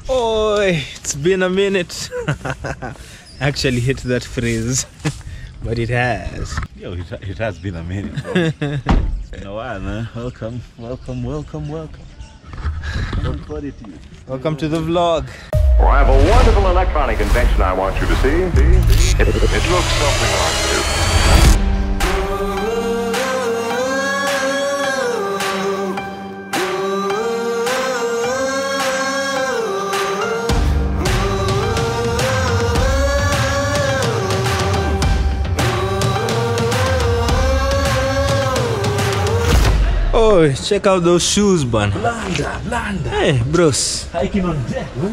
Oh, it's been a minute. Actually hit that phrase, but it has. Yo, it has been a minute, bro. It's been a while, man. Welcome. Welcome to the vlog. Well, I have a wonderful electronic invention I want you to see. It looks something like this. Oh, check out those shoes, man. Blanda. Hey, bros. Hiking on deck, man.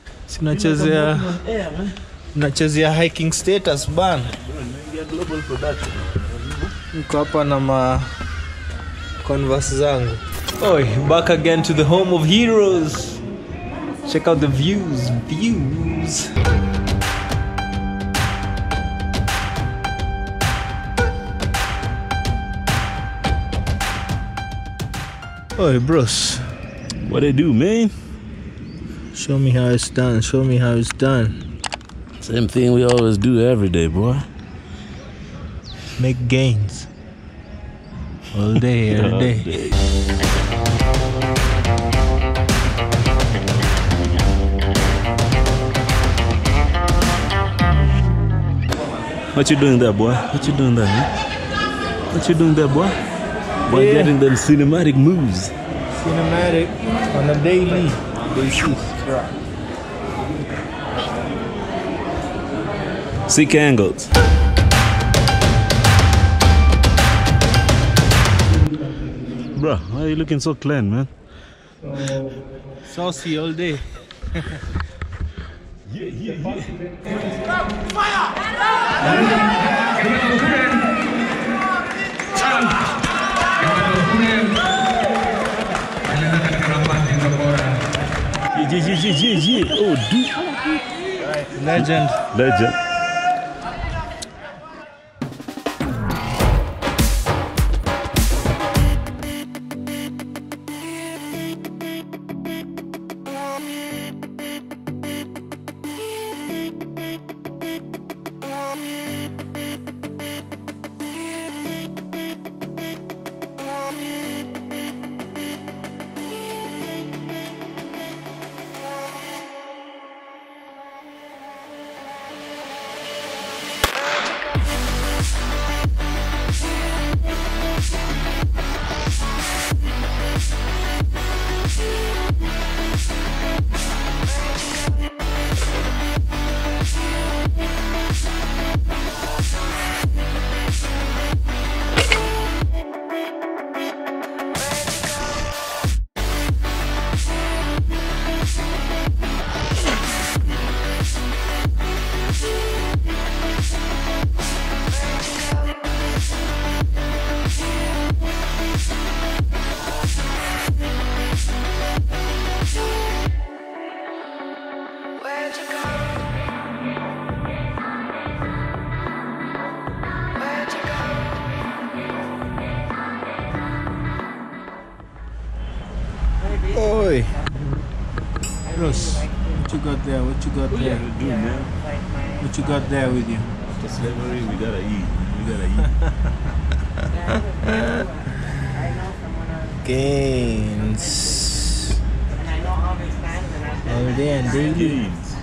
Nachezea hiking status, ban. Global production. Niko hapa na ma Converse zangu. Oh, back again to the home of heroes. Check out the views. Oh, bros. What they do, man? Show me how it's done. Same thing we always do every day, boy. Make gains. All day, every day. What you doing there, boy? What you doing there, man? What you doing there, boy? Boy, getting them cinematic moves. Cinematic on a daily basis. Sick angles. Bro, why are you looking so clean, man? Saucy all day. Yeah. Oh, dude. Legend. Oi. Bros, what you got there? What you got there? What you got there with you? After slavery, we gotta eat. Gains. All day and daily. Gains.